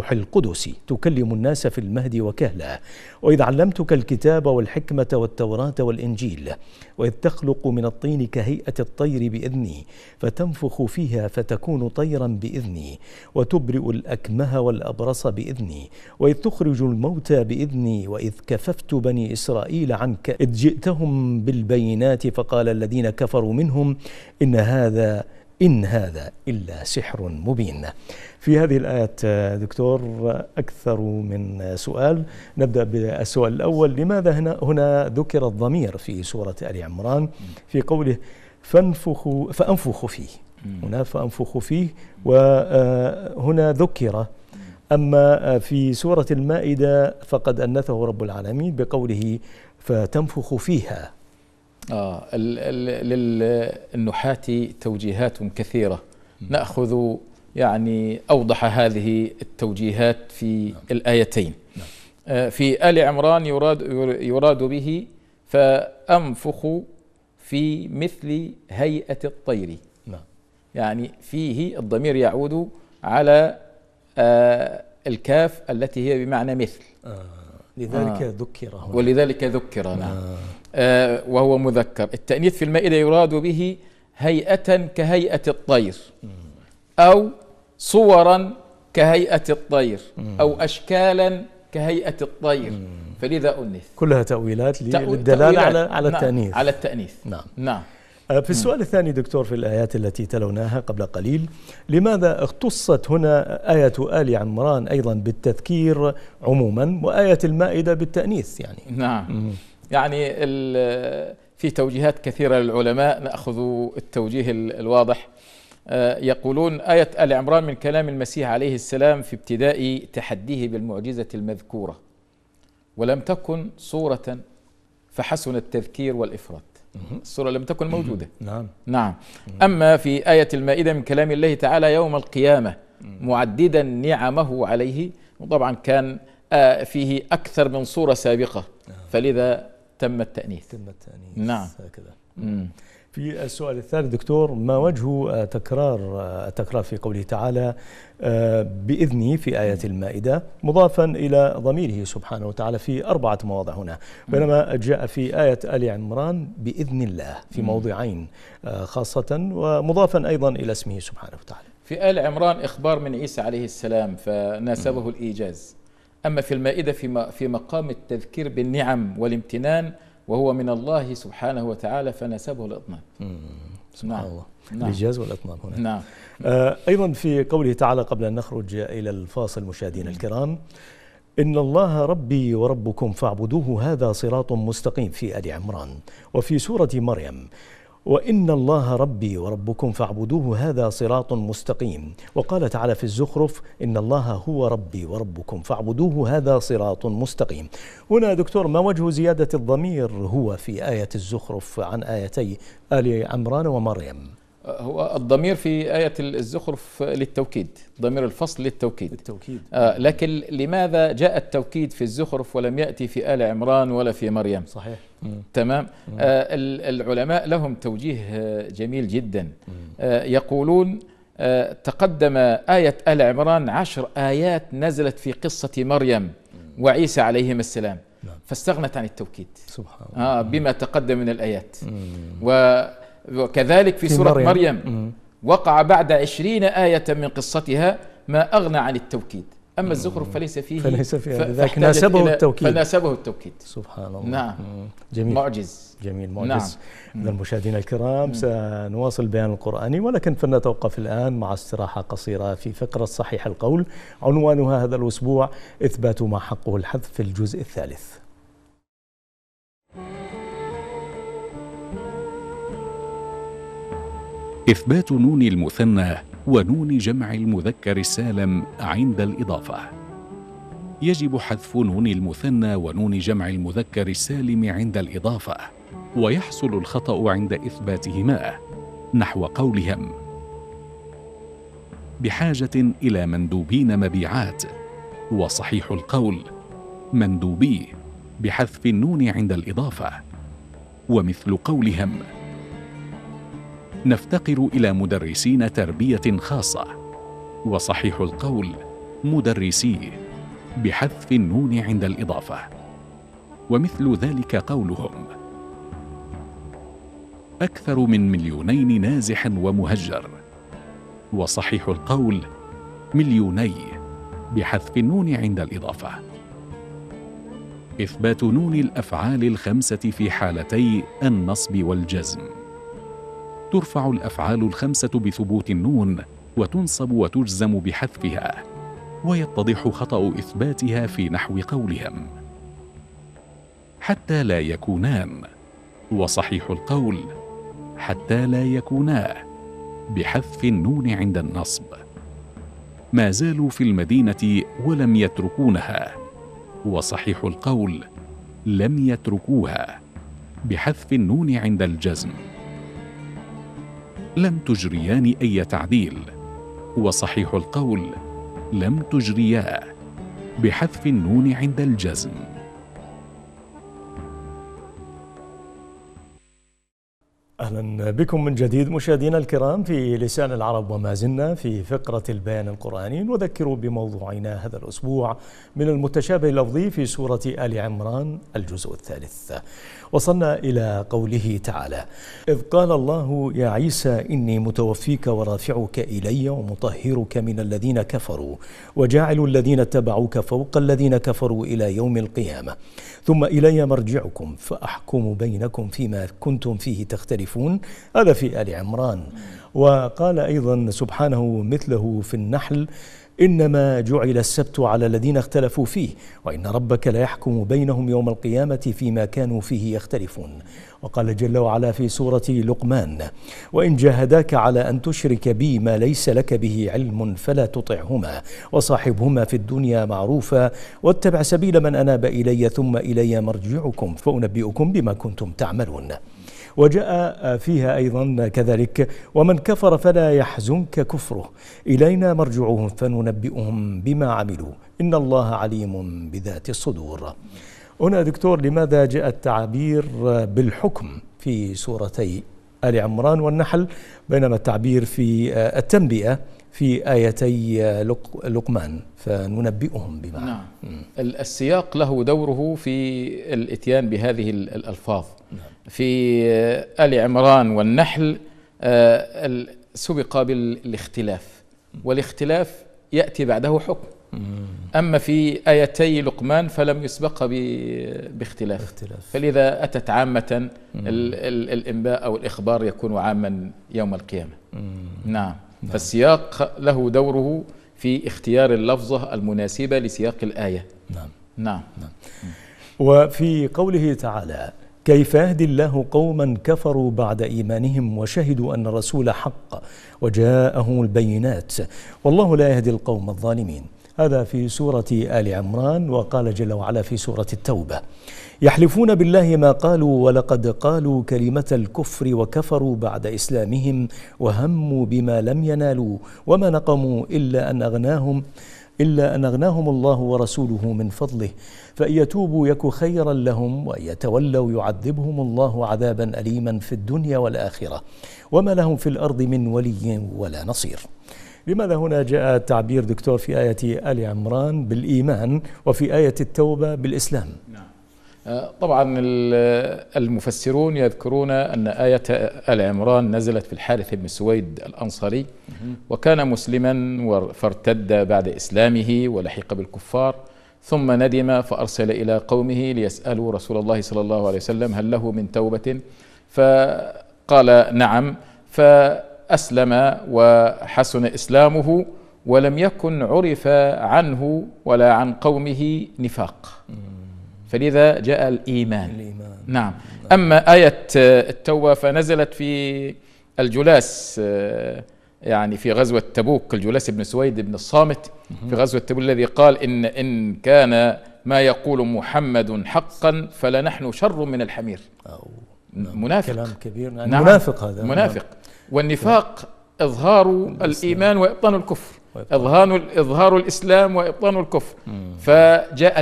وكهلا وإذ علمتك الكتاب والحكمة والتوراة والإنجيل وإذ تخلق من الطين كهيئة الطير بإذني فتنفخ فيها فتكون طيرا بإذني وتبرئ الأكمه والأبرص بإذني وإذ تخرج الموتى بإذني وإذ كففت بني إسرائيل عنك إذ جئتهم بالبينات فقال الذين كفروا منهم إن هذا إلا سحر مبين. في هذه الآيات دكتور أكثر من سؤال. نبدأ بالسؤال الأول: لماذا هنا ذكر الضمير في سورة آل عمران في قوله فأنفخ فيه؟ هنا فأنفخ فيه وهنا ذكر، أما في سورة المائدة فقد أنثه رب العالمين بقوله فتنفخ فيها. للنحاة توجيهات كثيرة، نأخذ يعني أوضح هذه التوجيهات في الآيتين. في آل عمران يراد به فأنفخ في مثل هيئة الطير، يعني فيه الضمير يعود على الكاف التي هي بمعنى مثل، لذلك ذكر هنا. ولذلك ذكر نعم. وهو مذكر. التأنيث في المائدة يراد به هيئة كهيئة الطير أو صورا كهيئة الطير أو أشكالا كهيئة الطير، فلذا أنث. كلها تأويلات للدلالة على التأنيث. على التأنيث. نعم. في السؤال الثاني دكتور، في الآيات التي تلوناها قبل قليل، لماذا اختصت هنا آية آل عمران أيضا بالتذكير عموما وآية المائدة بالتأنيث؟ يعني نعم. يعني في توجيهات كثيرة للعلماء، نأخذ التوجيه الواضح. يقولون آية آل عمران من كلام المسيح عليه السلام في ابتداء تحديه بالمعجزة المذكورة، ولم تكن صورة فحسن التذكير والإفراد. الصورة لم تكن موجودة. نعم. أما في آية المائدة من كلام الله تعالى يوم القيامة معددا نعمه عليه، وطبعا كان فيه أكثر من صورة سابقة، فلذا تم التأنيث. نعم. هكذا. في السؤال الثالث دكتور، ما وجه التكرار في قوله تعالى بإذنه في آية المائدة مضافا إلى ضميره سبحانه وتعالى في 4 مواضع هنا، بينما جاء في آية آل عمران بإذن الله في موضعين خاصة، ومضافا أيضا إلى اسمه سبحانه وتعالى. في آل عمران إخبار من عيسى عليه السلام فناسبه الإيجاز، أما في المائدة في مقام التذكير بالنعم والامتنان وهو من الله سبحانه وتعالى فناسبه الإطناب. سبحان الله. الإيجاز والإطناب هنا. نعم. أيضا في قوله تعالى قبل أن نخرج إلى الفاصل مشاهدينا الكرام، إن الله ربي وربكم فاعبدوه هذا صراط مستقيم في آل عمران، وفي سورة مريم وإن الله ربي وربكم فاعبدوه هذا صراط مستقيم، وقال تعالى في الزخرف إن الله هو ربي وربكم فاعبدوه هذا صراط مستقيم. هنا دكتور ما وجه زيادة الضمير هو في آية الزخرف عن آيتي آل عمران ومريم؟ هو الضمير في آية الزخرف للتوكيد، ضمير الفصل للتوكيد. لكن لماذا جاء التوكيد في الزخرف ولم يأتي في آل عمران ولا في مريم؟ صحيح. تمام. العلماء لهم توجيه جميل جدا. يقولون تقدم آية آل عمران 10 آيات نزلت في قصة مريم وعيسى عليهما السلام، فاستغنت عن التوكيد سبحان الله بما تقدم من الآيات. وكذلك في سورة مريم وقع بعد 20 آية من قصتها ما أغنى عن التوكيد. أما الزخرف فليس فيه لذلك ناسبه التوكيد. فناسبه التوكيد. سبحان الله. نعم. جميل. معجز. جميل معجز. نعم. المشاهدين الكرام سنواصل البيان القرآني، ولكن فلنتوقف الآن مع استراحة قصيرة في فقرة صحيح القول عنوانها هذا الأسبوع إثبات ما حقه الحذف في الجزء الثالث. إثبات نون المثنى ونون جمع المذكر السالم عند الإضافة. يجب حذف نون المثنى ونون جمع المذكر السالم عند الإضافة، ويحصل الخطأ عند إثباتهما، نحو قولهم بحاجة إلى مندوبين مبيعات، وصحيح القول مندوبي بحذف النون عند الإضافة. ومثل قولهم نفتقر إلى مدرسين تربية خاصة، وصحيح القول مدرسي بحذف النون عند الإضافة. ومثل ذلك قولهم أكثر من 2,000,000 نازح ومهجر، وصحيح القول 2,000,000 بحذف النون عند الإضافة. إثبات نون الأفعال ال5 في حالتي النصب والجزم. ترفع الأفعال ال5 بثبوت النون، وتنصب وتجزم بحذفها، ويتضح خطأ إثباتها في نحو قولهم حتى لا يكونان، وصحيح القول حتى لا يكونا بحذف النون عند النصب. ما زالوا في المدينة ولم يتركونها، وصحيح القول لم يتركوها بحذف النون عند الجزم. لم تجريان أي تعديل، وصحيح القول لم تجريا بحذف النون عند الجزم. أهلا بكم من جديد مشاهدينا الكرام في لسان العرب، وما زلنا في فقرة البيان القرآني. نذكر بموضوعنا هذا الأسبوع من المتشابه اللفظي في سورة آل عمران الجزء الثالث. وصلنا إلى قوله تعالى إذ قال الله يا عيسى إني متوفيك ورافعك إلي ومطهرك من الذين كفروا وجاعل الذين اتبعوك فوق الذين كفروا إلى يوم القيامة ثم إلي مرجعكم فأحكم بينكم فيما كنتم فيه تختلفون. هذا في آل عمران. وقال أيضا سبحانه مثله في النحل إنما جعل السبت على الذين اختلفوا فيه وإن ربك لا يحكم بينهم يوم القيامة فيما كانوا فيه يختلفون. وقال جل وعلا في سورة لقمان وإن جاهداك على أن تشرك بي ما ليس لك به علم فلا تطعهما وصاحبهما في الدنيا معروفا واتبع سبيل من أناب إلي ثم إلي مرجعكم فأنبئكم بما كنتم تعملون. وجاء فيها أيضا كذلك ومن كفر فلا يحزنك كفره إلينا مرجعهم فننبئهم بما عملوا إن الله عليم بذات الصدور. هنا دكتور لماذا جاء التعبير بالحكم في سورتي آل عمران والنحل، بينما التعبير في التنبئة في آيتي لقمان، فننبئهم بما. نعم. السياق له دوره في الإتيان بهذه الألفاظ. في آل عمران والنحل سبق بالاختلاف، والاختلاف يأتي بعده حكم. أما في آيتي لقمان فلم يسبق باختلاف، فلذا أتت عامة. الإنباء أو الإخبار يكون عاما يوم القيامة. نعم. فالسياق له دوره في اختيار اللفظة المناسبة لسياق الآية. نعم. وفي قوله تعالى: كيف يهدي الله قوما كفروا بعد إيمانهم وشهدوا أن الرسول حق وجاءهم البينات والله لا يهدي القوم الظالمين. هذا في سورة آل عمران. وقال جل وعلا في سورة التوبة: يحلفون بالله ما قالوا ولقد قالوا كلمة الكفر وكفروا بعد إسلامهم وهموا بما لم ينالوا وما نقموا إلا أن أغناهم الله ورسوله من فضله فإن يتوبوا يك خيرا لهم وإن يتولوا يعذبهم الله عذابا أليما في الدنيا والآخرة وما لهم في الأرض من ولي ولا نصير. لماذا هنا جاء التعبير دكتور في آية آل عمران بالإيمان وفي آية التوبة بالإسلام؟ طبعا المفسرون يذكرون أن آية آل عمران نزلت في الحارث بن سويد الأنصاري، وكان مسلما فارتد بعد إسلامه ولحق بالكفار، ثم ندم فأرسل إلى قومه ليسألوا رسول الله صلى الله عليه وسلم هل له من توبة، فقال نعم، فأسلم وحسن إسلامه ولم يكن عرف عنه ولا عن قومه نفاق، فلذا جاء الإيمان. نعم. أما آية التوبة فنزلت في الجلاس، يعني في غزوة تبوك، الجلاس بن سويد بن الصامت في غزوة تبوك الذي قال إن كان ما يقول محمد حقا فلنحن شر من الحمير. منافق. كلام كبير. نعم. منافق هذا. منافق. والنفاق إظهار الإيمان وإبطان الكفر، إظهار الإسلام وإبطان الكفر. فجاء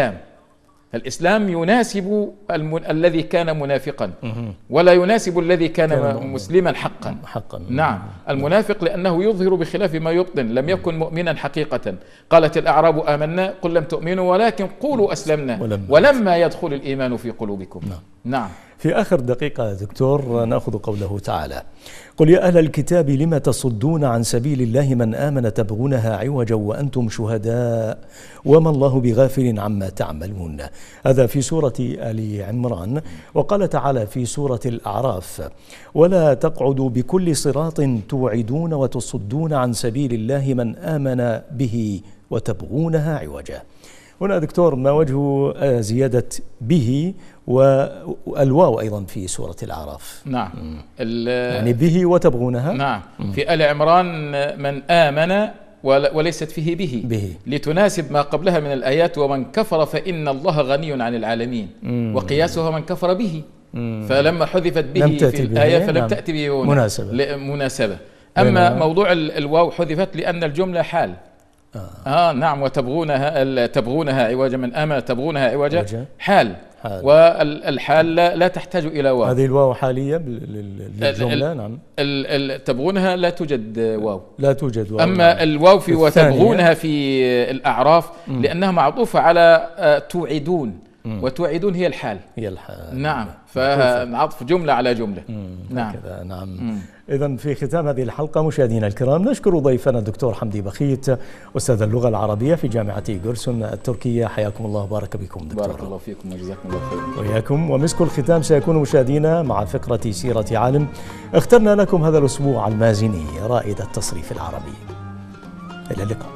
الإسلام يناسب الذي كان منافقا ولا يناسب الذي كان مسلما حقا. نعم. المنافق لأنه يظهر بخلاف ما يبطن، لم يكن مؤمنا حقيقة. قالت الأعراب آمنا قل لم تؤمنوا ولكن قولوا أسلمنا ولما يدخل الإيمان في قلوبكم. نعم. في آخر دقيقة دكتور نأخذ قوله تعالى: قل يا أهل الكتاب لم تصدون عن سبيل الله من آمن تبغونها عوجا وأنتم شهداء وما الله بغافل عما تعملون. هذا في سورة آل عمران. وقال تعالى في سورة الأعراف: ولا تقعدوا بكل صراط توعدون وتصدون عن سبيل الله من آمن به وتبغونها عوجا. هنا دكتور ما وجه زيادة به والواو أيضا في سورة الأعراف؟ نعم. يعني به وتبغونها. نعم. في آل عمران من آمن وليست فيه به لتناسب ما قبلها من الآيات: ومن كفر فإن الله غني عن العالمين، وقياسها من كفر به. فلما حذفت به في الآية فلم تأتي به مناسبة. أما موضوع الواو حذفت لأن الجملة حال. نعم. تبغونها عوجا، من آمن تبغونها عوجا حال. والحال لا تحتاج إلى واو. هذه الواو حالية للجملة. نعم. تبغونها لا توجد واو. لا توجد واو. أما الواو في وتبغونها في الأعراف لأنها معطوفة على توعدون، وتوعدون هي الحال. نعم. فعطف جملة على جملة. نعم. نعم. إذن في ختام هذه الحلقة مشاهدينا الكرام نشكر ضيفنا الدكتور حمدي بخيت أستاذ اللغة العربية في جامعة قرسون التركية. حياكم الله وبارك بكم دكتور. بارك الله فيكم وجزاكم الله خير. وإياكم. ومسك الختام سيكون مشاهدينا مع فقرة سيرة عالم اخترنا لكم هذا الأسبوع المازني رائد التصريف العربي. إلى اللقاء.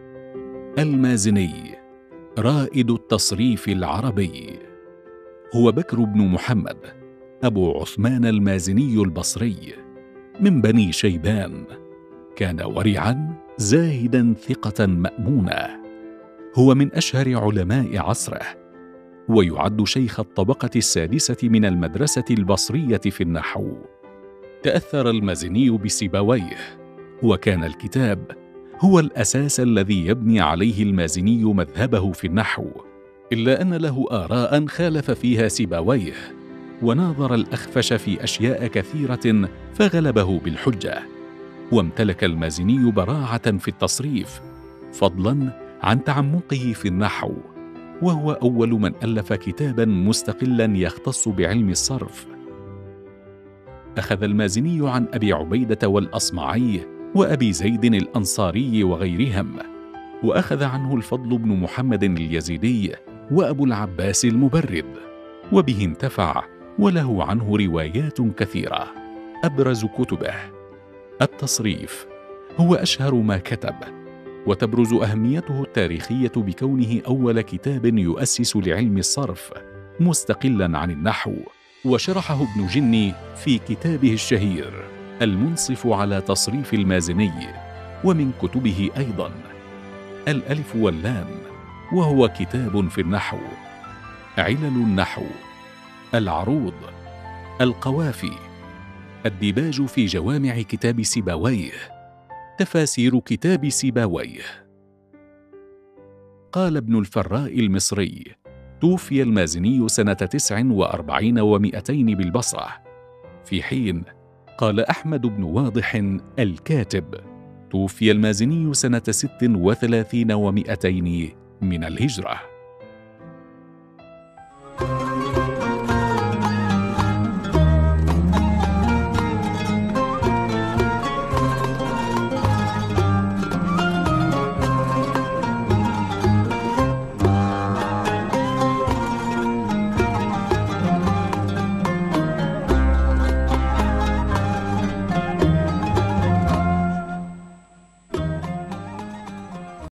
المازني رائد التصريف العربي هو بكر بن محمد أبو عثمان المازني البصري من بني شيبان. كان ورعا زاهدا ثقة مأمونا. هو من أشهر علماء عصره، ويعد شيخ الطبقة السادسة من المدرسة البصرية في النحو. تأثر المازني بسيبويه، وكان الكتاب هو الأساس الذي يبني عليه المازني مذهبه في النحو، إلا أن له آراء خالف فيها سيبويه، وناظر الأخفش في أشياء كثيرة فغلبه بالحجة. وامتلك المازني براعة في التصريف فضلا عن تعمقه في النحو، وهو أول من ألف كتابا مستقلا يختص بعلم الصرف. أخذ المازني عن أبي عبيدة والأصمعي وأبي زيد الأنصاري وغيرهم، وأخذ عنه الفضل بن محمد اليزيدي وأبو العباس المبرد، وبه انتفع، وله عنه روايات كثيرة. أبرز كتبه التصريف، هو أشهر ما كتب، وتبرز أهميته التاريخية بكونه أول كتاب يؤسس لعلم الصرف مستقلا عن النحو. وشرحه ابن جني في كتابه الشهير المنصف على تصريف المازني. ومن كتبه أيضا الألف واللام، وهو كتاب في النحو، علل النحو، العروض، القوافي، الديباج في جوامع كتاب سيبويه، تفاسير كتاب سيبويه. قال ابن الفراء المصري: توفي المازني سنة 49 و200 بالبصرة، في حين قال أحمد بن واضح الكاتب: توفي المازني سنة 36 و200 من الهجرة.